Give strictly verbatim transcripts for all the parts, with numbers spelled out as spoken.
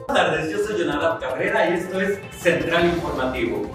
Buenas tardes, yo soy Jonadab Cabrera y esto es Central Informativo.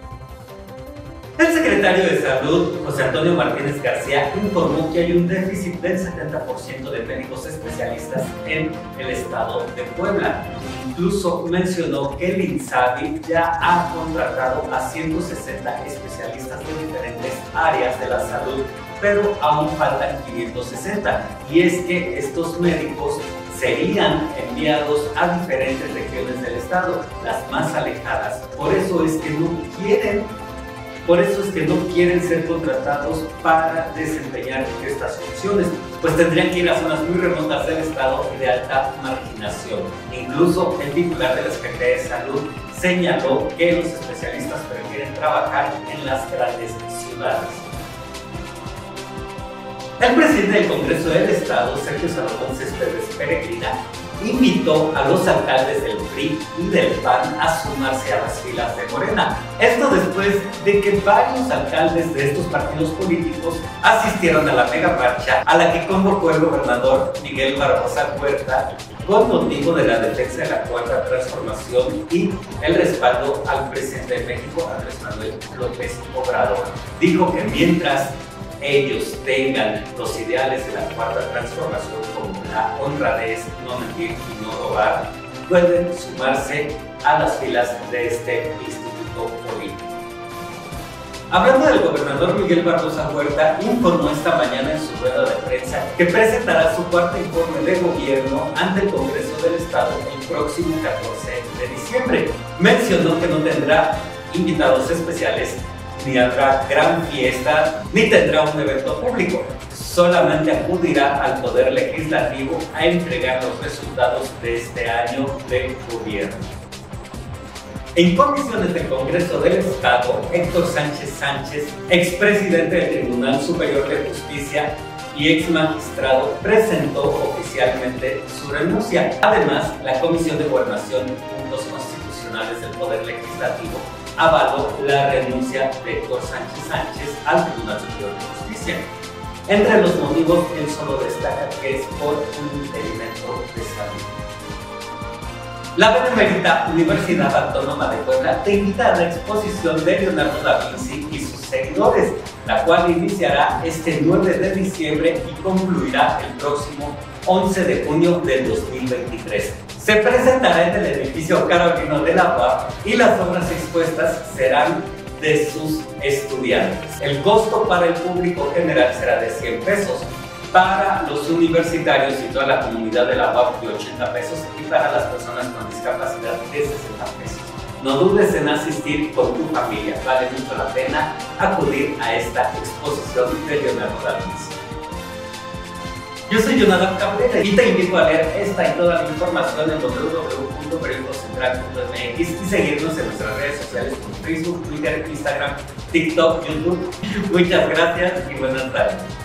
El secretario de Salud, José Antonio Martínez García, informó que hay un déficit del setenta por ciento de médicos especialistas en el estado de Puebla. Incluso mencionó que el INSABI ya ha contratado a ciento sesenta especialistas de diferentes áreas de la salud, pero aún faltan quinientos sesenta. Y es que estos médicos serían enviados a diferentes regiones del estado, las más alejadas. Por eso es que no quieren Por eso es que no quieren ser contratados para desempeñar estas funciones, pues tendrían que ir a zonas muy remotas del estado y de alta marginación. Incluso el titular de la Secretaría de Salud señaló que los especialistas prefieren trabajar en las grandes ciudades. El presidente del Congreso del Estado, Sergio Salomón Céspedes Peregrina, invitó a los alcaldes del P R I y del P A N a sumarse a las filas de Morena. Esto después de que varios alcaldes de estos partidos políticos asistieron a la mega marcha a la que convocó el gobernador Miguel Barbosa Huerta con motivo de la defensa de la Cuarta Transformación y el respaldo al presidente de México, Andrés Manuel López Obrador. Dijo que mientras ellos tengan los ideales de la Cuarta Transformación como la honradez, no mentir y no robar, pueden sumarse a las filas de este instituto político. Hablando del gobernador Miguel Barbosa Huerta, informó esta mañana en su rueda de prensa que presentará su cuarto informe de gobierno ante el Congreso del Estado el próximo catorce de diciembre. Mencionó que no tendrá invitados especiales, ni habrá gran fiesta, ni tendrá un evento público. Solamente acudirá al Poder Legislativo a entregar los resultados de este año de gobierno. En comisiones del Congreso del Estado, Héctor Sánchez Sánchez, expresidente del Tribunal Superior de Justicia y ex magistrado, presentó oficialmente su renuncia. Además, la Comisión de Gobernación y Puntos Constitucionales del Poder Legislativo avaló la renuncia de Héctor Sánchez Sánchez al Tribunal Superior de Justicia. Entre los motivos, él solo destaca que es por un impedimento de salud. La Benemérita Universidad Autónoma de Puebla te invita a la exposición de Leonardo da Vinci y sus seguidores, la cual iniciará este nueve de diciembre y concluirá el próximo once de junio del dos mil veintitrés. Se presentará en el edificio Carolino de la U A P y las obras expuestas serán de sus estudiantes. El costo para el público general será de cien pesos, para los universitarios y toda la comunidad de la U A P de ochenta pesos y para las personas con discapacidad de sesenta pesos. No dudes en asistir con tu familia, vale mucho la pena acudir a esta exposición de Leonardo da Vinci. Yo soy Jonadab Cabrera y te invito a leer esta y toda la información en w w w punto periódico central punto m x y seguirnos en nuestras redes sociales como Facebook, Twitter, Instagram, TikTok, YouTube. Muchas gracias y buenas tardes.